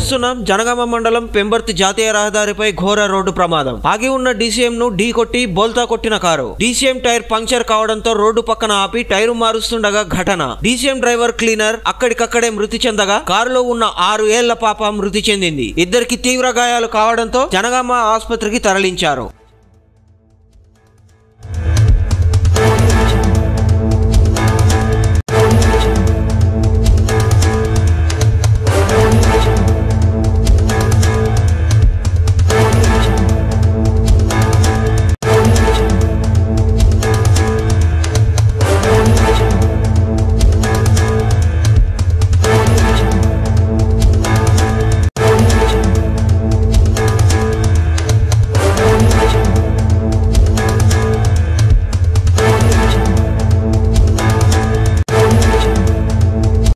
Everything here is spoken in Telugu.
చూస్తున్నాం జనగామ మండలం పెంబర్తి జాతీయ రహదారిపై ఘోర రోడ్డు ప్రమాదం. ఆగి ఉన్న డీసీఎం ను ఢీ కొట్టి బోల్తా కొట్టిన కారు. డీసీఎం టైర్ పంక్చర్ కావడంతో రోడ్డు పక్కన ఆపి టైరు మారుస్తుండగా ఘటన. డీసీఎం డ్రైవర్ క్లీనర్ అక్కడికక్కడే మృతి చెందగా కారులో ఉన్న 6 ఏళ్ల పాప మృతి చెందింది. ఇద్దరికి తీవ్ర గాయాలు కావడంతో జనగామ ఆసుపత్రికి తరలించారు.